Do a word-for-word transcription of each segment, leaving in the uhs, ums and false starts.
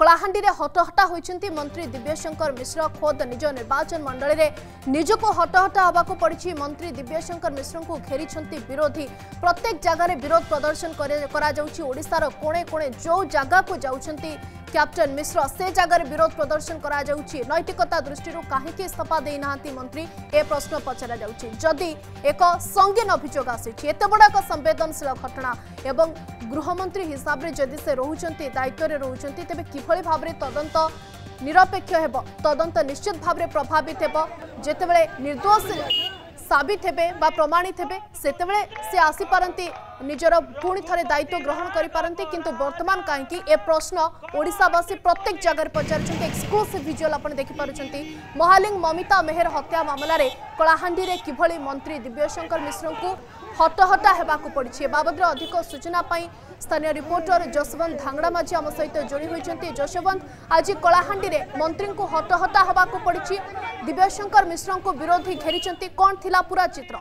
कलाहांडी रे हटहटा होइछंती मंत्री दिव्यशंकर मिश्र खोद निज निर्वाचन मंडली रे निजको हटहटा हबाको पड़िछि। मंत्री दिव्यशंकर मिश्र को घेरिछंती विरोधी प्रत्येक जगह रे विरोध प्रदर्शन करा जाउछि। ओडिसा रो कोणे कोणे जो जगह को जाउछंती कैप्टन मिश्र से जगह विरोध प्रदर्शन करा जाउछि। नैतिकता दृष्टि कहीं इस्तीफा देना मंत्री ए प्रश्न पचरा जाउछि। जदि एक संगीन अभियोग आसी एत बड़ा एक संवेदनशील घटना एवं गृहमंत्री हिसाब से जदि से रोचंती दायित्व रे रोचंती तेबे किभली भाव में तदंत निरपेक्ष हेब तदंत निश्चित भाव में प्रभावित हेब जेतेबेले निर्दोष साबित हेबे बा प्रमाणित हेबे सेतेबेले से आसी पारंती निजर पुणी थे दायित्व ग्रहण करिपारंती। किंतु वर्तमान कहीं ए प्रश्न ओडिशावासी प्रत्येक जगह पचार एक्सक्लूसिव विजुअल आपण देखि पारुछंती। महालिंग ममिता मेहर हत्या मामला रे कलाहांडी रे किभली मंत्री दिव्यशंकर मिश्र को हटहटा हेबाकु पड़िछि। बाबद अधिक सूचना पाई स्थानीय रिपोर्टर जसवंत धांगड़ा माझी आम सहित जोड़ी होइछंती। जसवंत, आज कलाहांडी रे मंत्री को हटहटा हेबाकु पड़िछि, दिव्यशंकर मिश्र को विरोधी घेरिछंती, कोन थिला पूरा चित्र?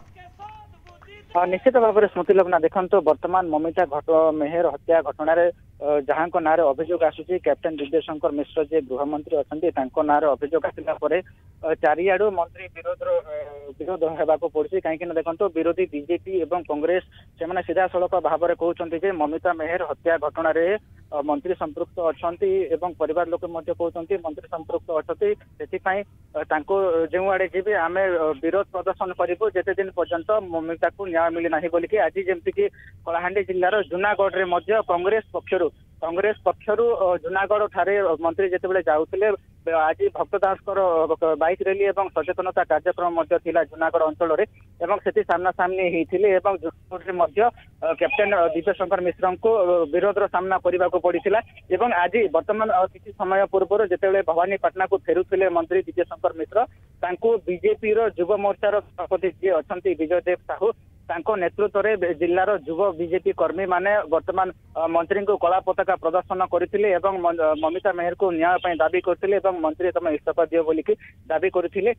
निश्चित भाव में स्मृति लग्ना देखो बर्तमान ममिता घट मेहर हत्या घटना जहाँ ना अभियोग आसूची कैप्टन दिव्यशंकर मिश्र जे गृहमंत्री अच्छा ना अभियोग आसला चारिआडु मंत्री विरोध विरोध होगा पड़ी कहीं देखो विरोधी बीजेपी और कांग्रेस से सीधा सड़क भाव में कहते ममिता मेहर हत्या घटना मंत्री संपृक्त अच्छा परिवार लोक कहते मंत्री संपृक्त अच्छा जो आड़े जी आम विरोध प्रदर्शन करूँ जिते दिन पर्यंत ममिता को न्याय मिली ना बोलिकी आज जमती कि कलाहांडी जिलार जूनागढ़ में कांग्रेस पक्षर कांग्रेस पक्षर जूनागढ़ ठारे मंत्री जितेबाला जाऊे आज भक्त दास बाइक रैली और सचेतनता कार्यक्रम जूनागढ़ अंचल से सामना सामनी होते कैप्टेन दिव्यशंकर मिश्र को विरोध सामना करने को पड़ता और आज बर्तमान किसी समय पूर्व जिते भवानीपाटना को फेरुले मंत्री दिव्यशंकर मिश्र बीजेपी युव मोर्चार सभापति जी अच्छा विजय देव साहू नेतृत्व में जिलार युव बीजेपी कर्मी माने वर्तमान मंत्री को कला पताका प्रदर्शन करते ममिता मेहर को न्याय दाबी करते मंत्री तुम इस्तीफा दियो बोलिकी दाबी करते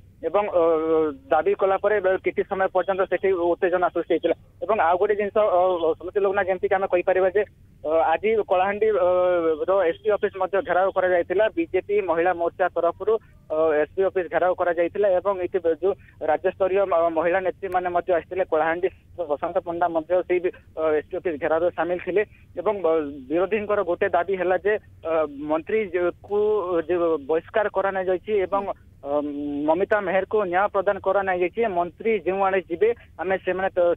दाबी कलापर किसी समय पर्यंत से उत्तेजना सृष्टि होता है। आउ गोटे जिन स्मृति लग्ना जमीक आम कहीपर आज कलाहांडी एसपी ऑफिस घेराव कर बीजेपी महिला मोर्चा तरफ एसपी ऑफिस घेराव कर जो राज्य स्तरीय महिला नेत्री मैंने आसते कलाहांडी बसंत पंडा एसपी ऑफिस घेराव सामिल थे विरोधी गोटे दाबी है जे मंत्री को बहिष्कार करा जाइए ममिता मेहर को न्याय प्रदान करा जाइए मंत्री जो आड़े जी आम से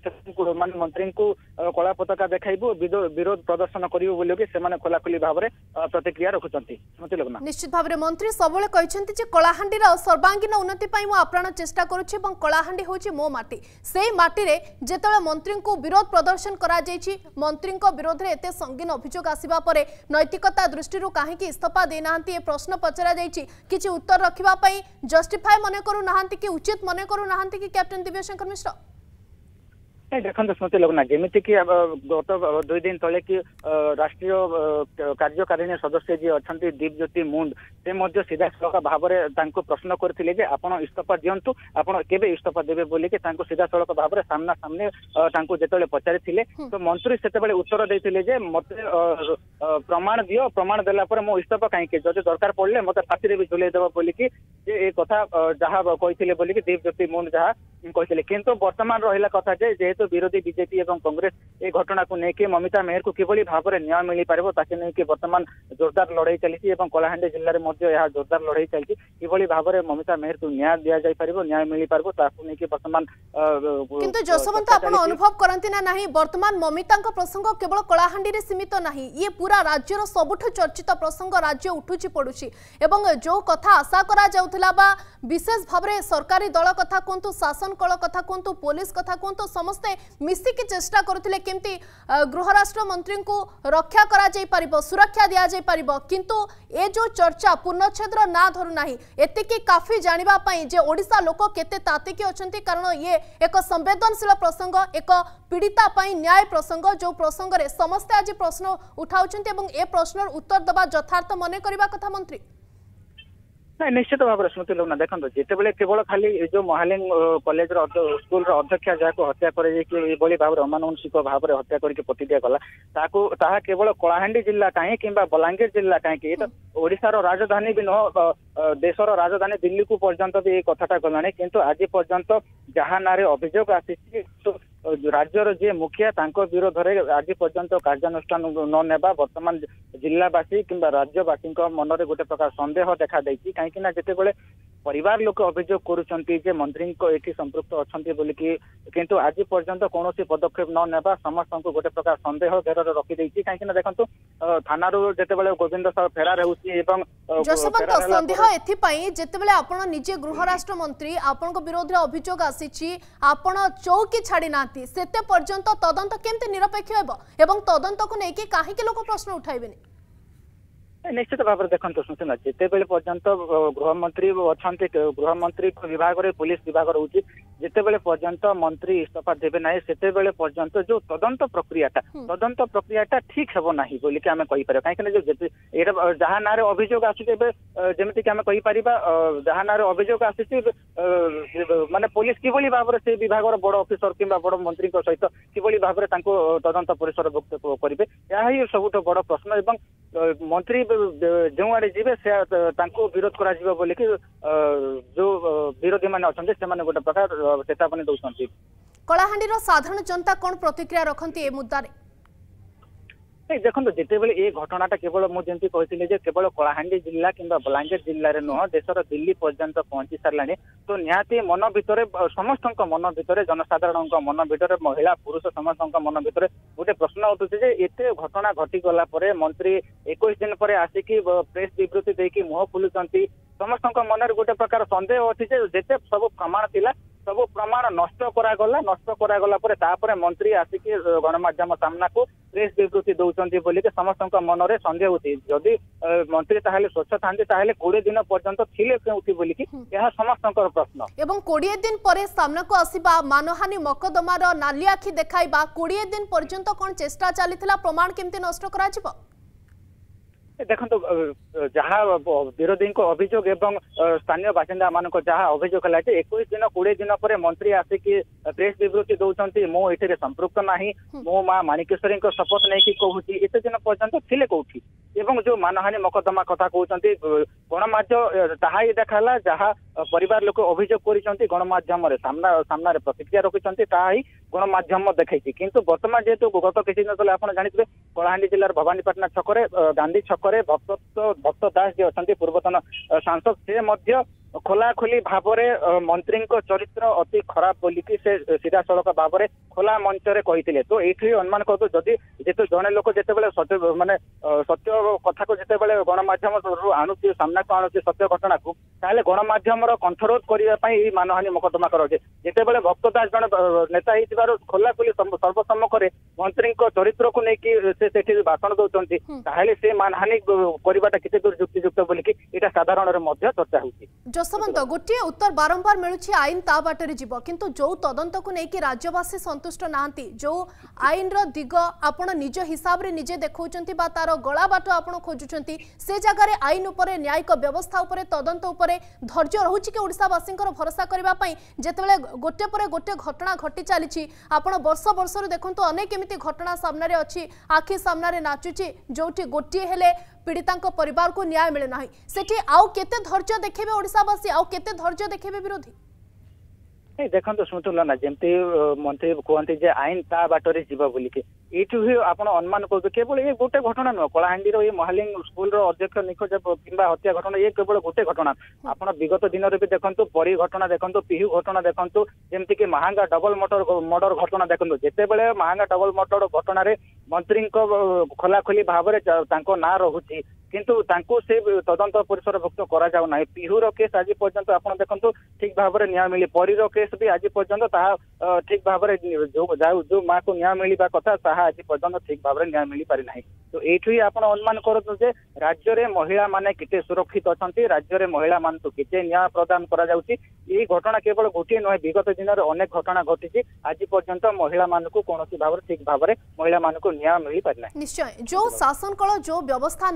मंत्री को कला पताका देखाइबू विरोध प्रदर्शन करूँ खोलाखोली भाव में प्रतिक्रिया रखुंट। निश्चित भाव में मंत्री सब कहते कलाहांडी सर्वांगीन उन्नति आप्राण चेष्टा करुच्ची कलाहांडी हूँ मो माटी से माटी जिते मंत्री को विरोध प्रदर्शन करा मंत्री विरोध में एत संगीन अभियोग आसवा नैतिकता दृष्टि कहीं इस्तीफा देना प्रश्न पचरा कि उत्तर रखापी जस्टिफाई मन करूना कि उचित मन करूना कि कैप्टन दिव्यशंकर मिश्र देखो स्मृति लग्ना जमीती कि गत दुई दिन तले कि राष्ट्रीय कार्यकारिणी सदस्य जी अच्छा दीपज्योति मुंड से सीधा सड़क भाव में प्रश्न करते आप इस्तीफा दिंतु आपड़ के इस्तीफा देवे बोलिकी सीधा सड़क भाव में सामना सामने जो पचारि तो मंत्री से उत्तर देते मत प्रमाण दियो प्रमाण देला मो इस्तीफा कहीं जब दरकार पड़े मत फाँसी भी झुलैदेव बोलिकी ये कथा जहाँ कहते बोलिकी दीपज्योति मुंड जहाँ कहते किंतु वर्तमान रहा कथा जेहेतु विरोधी बीजेपी और कांग्रेस ये घटना को लेकिन ममिता मेहर को किभली भाव में न्याय मिल पार ताकि नहीं कि वर्तमान जोरदार लड़ाई चली कलाहांडी जिले में जोरदार लड़ाई चलती किभली भाव में ममिता मेहर को न्याय दि जापर न्याय मिल पार नहीं वर्तमान किंतु जसवंत आप अनुभव करती ना नहीं वर्तमान ममिता प्रसंग केवल कलाहांडी रे सीमित नहीं ये पूरा राज्यर सबुठ चर्चित प्रसंग राज्य उठुची पड़ुची एवं जो कथा आशा करा जाउथला बा विशेष भाव में सरकारी दल कथा कहतु शासन कल कथा कहतु पुलिस कथा कहतु समस्ते मिसिकी चेष्टा करथिले केमती गृह राष्ट्र मंत्री को रक्षा करा जाई परिबो सुरक्षा दिया जाई परिबो किंतु ए जो चर्चा पूर्णछेद्र ना धरु नाही एतिकी काफी जानिबा पई जे ओडिसा लोक केते तातिकी अछंती कारण ये एक संवेदनशील प्रसंग एक पीड़िता पई न्याय प्रसंग जो प्रसंग रे समस्त आज प्रश्न उठाउछंती एवं ए प्रश्नर उत्तर दबा यथार्थ मने करिबा कथा मंत्री ना निश्चित भाव में स्मृति लग्ना देखो जिते केवल खाली जो महालिंग कॉलेज स्कूल अध्यक्षा जहाँ हत्या कर भाव अमानुषिक भाव में हत्या करके पति दिगला ताहा केवल कलाहांडी जिला कहीं कि बलांगीर जिला कहीं ओडिशार राजधानी भी नुह देशर राजधानी दिल्ली को पर्यंत भी कथाटा गलानी किंतु आज पर्यंत जहाँ ना अभियोग आसी राज्यर जी मुखिया विरोध में आज पर्यंत कार्यानुष्ठान न नेबा वर्तमान जिलावासी कि राज्यवासी मन में गोटे प्रकार संदेह देखा देती कहीं जिते परिवार लोक अभियोग करुँचे मंत्री ये संपृक्त अच्छा बोलिकी किंतु आज पर्यंत कौन पदक्षेप न नेबा समस्त को गोटे प्रकार संदेह घेर रखी कहीं देखो थाना जिते गोविंद साहब फेरार संदेह एते आपण निजे गृह राष्ट्र मंत्री आपण विरोध में अभियोग आसी आपण चौकी छाड़ी ना सेते पर्यंत तदंत केमती निरपेक्ष एवं तदंत को लेकिन कहीं लोक प्रश्न उठाइबेनी निश्चित भाव में देखो सूचना जिते बेले पर्यंत गृहमंत्री अच्छा गृहमंत्री विभाग में पुलिस विभाग रोचे जिते बेले पर्यंत मंत्री इस्तीफा देवे ना से पर्यंत जो तदंत प्रक्रियाटा तदंत प्रक्रियाटा ठीक हेबो नाही बोली कि आम कहीपर कहीं जो जहाँ ना अभियोग आसमती कि आम कहीपर जहाँ ना अभियोग आसी माने पुलिस किभली भाव में से विभाग बड़ ऑफिसर कि बड़ मंत्री सहित किभली भाव में तदंत परिसरभुक्त करेंगे यह सबुठ बड़ प्रश्न एवं मंत्री जो आड़े जी विरोध करा बोलिकी जो विरोधी मैंने अच्छा से गोटे प्रकार चेतावनी दौरान कलाहांडी साधारण जनता कौन प्रतिक्रिया रखती ए मुद्दा देखो जिते बड़े ये घटनाटा केवल मुझे कहती केवल कलाहांडी जिला कि बलांगीर जिले में नुह देशर दिल्ली पर्यंत पहुंची सारा तो निहाती मन भितर समस्त मन भितर जनसाधारण मन भितर महिला पुरुष समस्त मन भितर गोटे प्रश्न उठुचे एत घटना घटीगला मंत्री इक्कीस दिन पर आसिकी प्रेस विवृत्ति देकी मुह खोलुंट समस्त मन गोटे प्रकार संदेह अच्छी जिते सब प्रमाण थिला सब प्रमाण नष्ट करागला नष्ट करागला परे तापरे मंत्री आसिकी गणमाध्यम सामना को प्रेस विवृत्ति दौरान बोलिक समस्त मन में संदेह होती जदि मंत्री ताहले स्वच्छ था कोड़े दिन पर्यंत थिले केउथि बोलिकी यह समस्त प्रश्न एवं कोड़े दिन पर सामना को आसीबा मानहानि मकदमार नाली आखि देखाइबा कोड़े दिन पर्यंत कौन चेष्टा चलीथिला प्रमाण केमती नष्ट करा जिवो देखो जहाँ विरोधी अभियोग एवं स्थानीय बासिंदा मान जहाँ अभियोग है इक्कीस दिन कोड़े दिन पर मंत्री आसिकी प्रेस विवृत्ति दौरान मुझे संपृक्त ना मो माँ माणिकेश्वरी शपथ नहीं कहूँ एत दिन पर्यंत थिले कौटी एवं जो मानहानि मकदमा कथा कहते गणमाध्यम ताहा ही देखा जहाँ परिवार लोक अभियोग कर गणमाध्यम सामना सामना प्रतिक्रिया रखिंट ताही गणमाध्यम देखी किंतु बर्तमान जेहेतु गत किसी दिन तले आप जानते कलाहांडी जिलार भवानीपाटना छकरे गांधी छकरे भक्त भक्त दास जी अच्छा पूर्वतन सांसद से खोलाखोली भाव में मंत्री चरित्र अति खराब बोलिकी से सीधा सड़क भाव में खोला मंच में कहते तो ये अनुमान कर जदि जेते जड़े लोक जिते सत्य माने सत्य कथा को जिते गणमाध्यम आणुची सामना को आणुची सत्य घटना को ताले गणमाध्यम कंठरोध करने मानहानि मकदमा कराए जिते भक्त दास जन नेता हो खोलाखोली सर्वसम्मुख में मंत्री चरित्र को लेकिन से भाषण दौरान ताहले से मानहानि करवाटा केते दूर युक्तियुक्त बोलिकी एटा साधारण चर्चा होती जसवंत गोटे उत्तर बारंबार मिलुछि आईन ता बाटरे जीव किंतु जो तदंत को लेकिन राज्यवासी संतुष्ट नाहंती जो आईन रो दिग आपण निज हिसाब रे निजे देखौचंती बा तार गळा बाट आपण खोजुचंती से जगह रे आईन उपरे न्यायिक व्यवस्था उपरे तदंत उपरे धैर्य रहुछि कि ओडिसावासींकर भरोसा करबा पई जेतेबेले गोटे परे गोटे घटना घटी चलीछि आपण वर्ष वर्ष रे देखंतु अनेक एमिति घटना सामने रे अछि आखि सामने रे नाचुछि जोठी गोटी हेले पीड़िता परिवार को न्याय मिले ना सेठी आउ केते धैर्य देखेबे ओडिसावासी आउ केते धैर्य देखेबे विरोधी देखो शुणुला ना जमती मंत्री कहते जे आईन ता बाटरे जीव बोलिके एठू ही आपण अनुमान कर केवल ये गोटे घटना नुह कलाहांडी ये महालिंग स्कूल अध्यक्ष निखोज कि हत्या घटना ये केवल गोटे घटना आपण विगत दिन में भी देखो परी घटना देखो पिहू घटना देखो जमती कि महांगा डबल मर्डर मर्डर घटना देखो जिते बड़े महांगा डबल मर्डर घटन मंत्री खोलाखोली भाव में ना रोचे किंतु तांको से तदंत परिसरभुक्त करा जाउ नाही पिहुर केस आज पर्यंत आपण देखंतु ठीक भाव में न्याय मिली परीर केस भी आज पर्यंत ताहा ठीक भाव में जो जाउ जो माँ को न्याय मिलवा कथा ताहा आज पर्यंत ठीक भाव में न्याय मिली पारि नाही तो एठु ही आपण अनुमान करत जे राज्य रे महिला माने किते सुरक्षित अछंती राज्य रे महिला मान तो किते न्याय प्रदान करा जाउची ये घटना केवल गोटे नहे विगत दिन में अनेक घटना घटी आज पर्यंत महिला मान को कौन भाव ठीक भाव में महिला मान को न्याय मिली पारि नाही निश्चय जो शासन कल जो व्यवस्था नारी सम्मान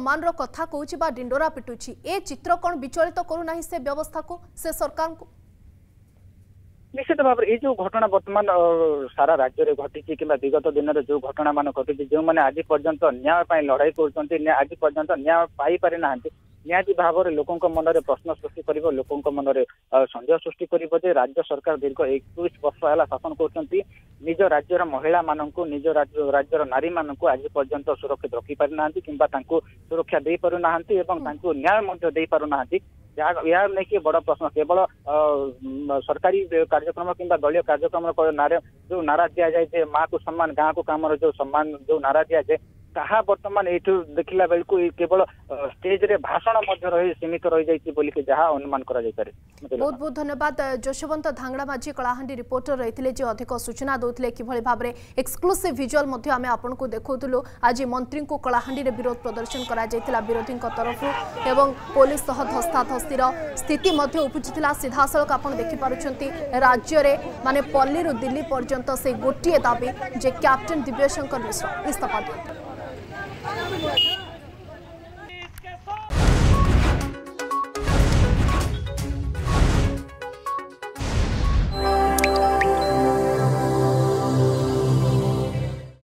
सम्मान रो कथा कहूची बा डिंडोरा पिटुची ए चित्र कोन विचलित करू नाही से व्यवस्था को से सरकार को निश्चित भाव ये जो घटना बर्तमान सारा राज्य में घटी कि विगत दिन में जो घटना मान घटी जो मैंने आज पर्यंत न्याय लड़ाई कर आज पर्यंत न्याय पाई पारि ना निहाती भाव में लोकों मन में प्रश्न सृष्टि कर लोकों मन में संदेह सृष्टि कर राज्य सरकार दीर्घ इक्कीस वर्ष है शासन कर निज राज्यर महिला मानक निज राज्यर नारी मानक आज पर्यंत सुरक्षित रखी पारि ना कि सुरक्षा दे पारु ना न्याय दे पारु ना या नहीं बड़ प्रश्न केवल सरकारी कार्यक्रम कि दलीय कार्यक्रम जो नारा दि जाए माँ को सम्मान गाँव को काम जो सम्मान जो नारा दि जाए कहा बर्तमान ये देखला बेलू केवल स्टेज रे भाषण रही सीमित रही जाइए जहाँ अनुमान करा जाय पारे। बहुत बहुत धन्यवाद जशवंत धांगड़ा माझी कलाहांडी रिपोर्टर रही जो अधिक सूचना दौते कि भाव में एक्सक्लूसिव विजुअल आम आपन को देखुलु आज मंत्री को कलाहांडी रे विरोध प्रदर्शन करा जायतिला विरोधी तरफ एवं पुलिस सह धस्ताधस्तिर स्थिति उपजिता सीधा सड़क आप देखिपुंट राज्य में माने पल्ली दिल्ली पर्यंत से गोटे दाबी जे कैप्टेन दिव्यशंकर मिश्र इस्तीफा दियंतु।